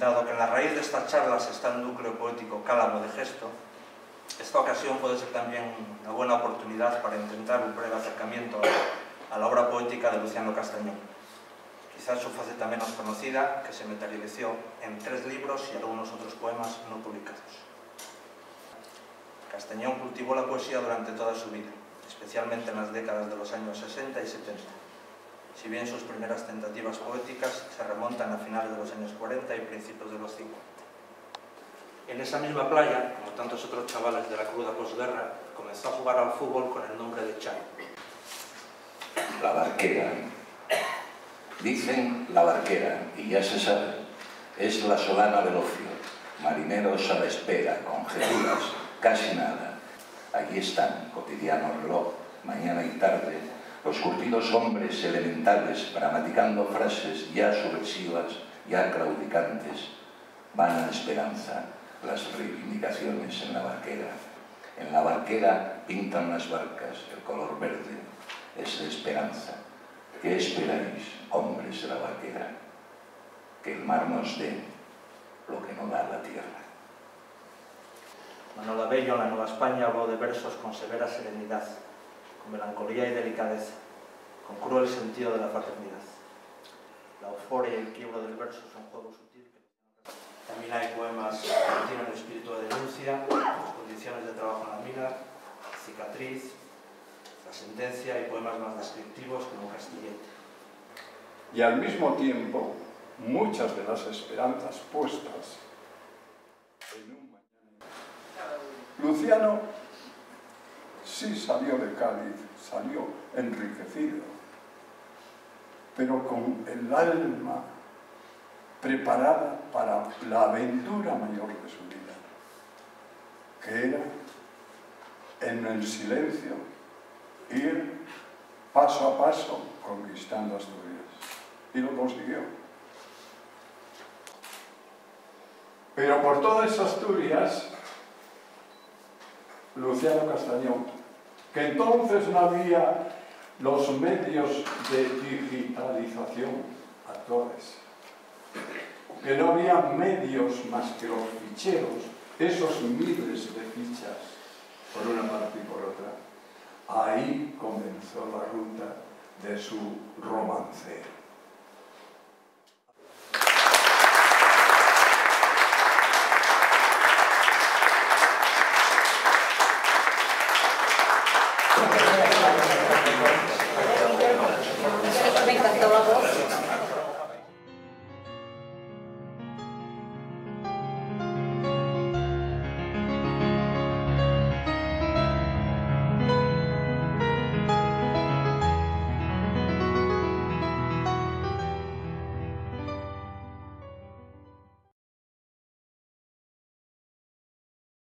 Dado que en la raíz de estas charlas está un núcleo poético cálamo de gesto, esta ocasión puede ser también una buena oportunidad para intentar un breve acercamiento a la obra poética de Luciano Castañón, quizás su faceta menos conocida, que se materializó en 3 libros y algunos otros poemas no publicados. Castañón cultivó la poesía durante toda su vida, especialmente en las décadas de los años 60 y 70. Si bien sus primeras tentativas poéticas se remontan a finales de los años 40 y principios de los 50. En esa misma playa, como tantos otros chavales de la cruda posguerra, comenzó a jugar al fútbol con el nombre de Charo. La Barquera. Dicen La Barquera, y ya se sabe, es la solana del ocio, marineros a la espera, conjeturas, casi nada. Allí están, cotidiano reloj, mañana y tarde, los curtidos hombres elementales, gramaticando frases ya subversivas, ya claudicantes. Vana esperanza, las reivindicaciones en la barquera. En la barquera pintan las barcas, el color verde es de esperanza. ¿Qué esperáis, hombres de la barquera? Que el mar nos dé lo que no da la tierra. Manuel Abello, en la Nueva España, habló de versos con severa serenidad, con melancolía y delicadeza, con cruel sentido de la fraternidad. La euforia y el quiebro del verso son juegos sutiles. También hay poemas que tienen el espíritu de denuncia, las condiciones de trabajo en la mina, Cicatriz, La Sentencia y poemas más descriptivos como Castillete. Y al mismo tiempo, muchas de las esperanzas puestas en un mañana. Luciano sí salió de Cádiz, salió enriquecido, pero con el alma preparada para la aventura mayor de su vida, que era, en el silencio, ir paso a paso conquistando Asturias. Y lo consiguió. Pero por toda esa Asturias, Luciano Castañón, que entonces no había los medios de digitalización actuales, que no había medios más que los ficheros, esos miles de fichas, por una parte y por otra, ahí comenzó la ruta de su romancero. Me encantó la voz.